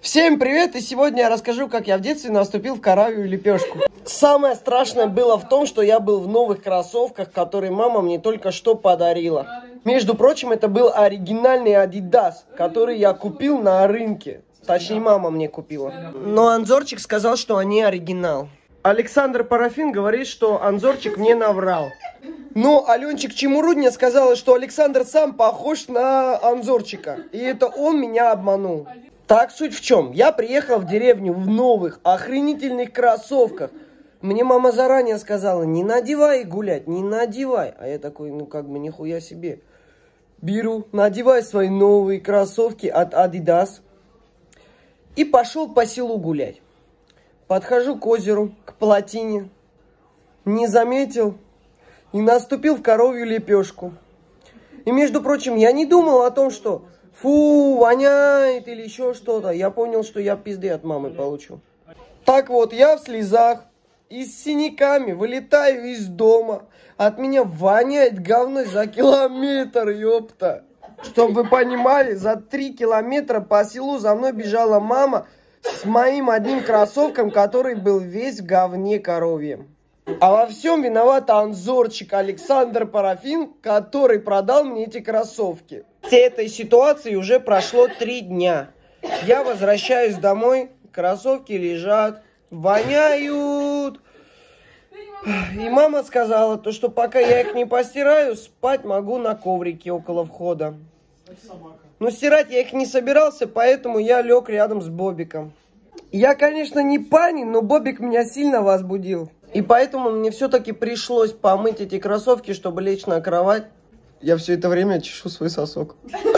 Всем привет! И сегодня я расскажу, как я в детстве наступил в коровью лепешку. Самое страшное было в том, что я был в новых кроссовках, которые мама мне только что подарила. Между прочим, это был оригинальный Adidas, который я купил на рынке. Точнее, мама мне купила. Но Анзорчик сказал, что они оригинал. Александр Парафин говорит, что Анзорчик мне наврал. Но Аленчик Чемурудня сказала, что Александр сам похож на Анзорчика. И это он меня обманул. Так, суть в чем? Я приехал в деревню в новых, охренительных кроссовках. Мне мама заранее сказала, не надевай их гулять, не надевай. А я такой, ну как бы нихуя себе. Беру, надеваю свои новые кроссовки от Adidas. И пошел по селу гулять. Подхожу к озеру, к плотине. Не заметил и наступил в коровью лепешку. И между прочим, я не думал о том, что фу, воняет или еще что-то. Я понял, что я пизды от мамы получу. Так вот, я в слезах и с синяками вылетаю из дома. От меня воняет говно за километр, ёпта. Чтобы вы понимали, за 3 километра по селу за мной бежала мама с моим одним кроссовком, который был весь в говне коровьем. А во всем виноват Анзорчик Александр Парафин, который продал мне эти кроссовки. С этой ситуации уже прошло 3 дня. Я возвращаюсь домой, кроссовки лежат, воняют. И мама сказала, что пока я их не постираю, спать могу на коврике около входа. Но стирать я их не собирался, поэтому я лег рядом с Бобиком. Я, конечно, не пани, но Бобик меня сильно возбудил. И поэтому мне все-таки пришлось помыть эти кроссовки, чтобы лечь на кровать. Я все это время чешу свой сосок.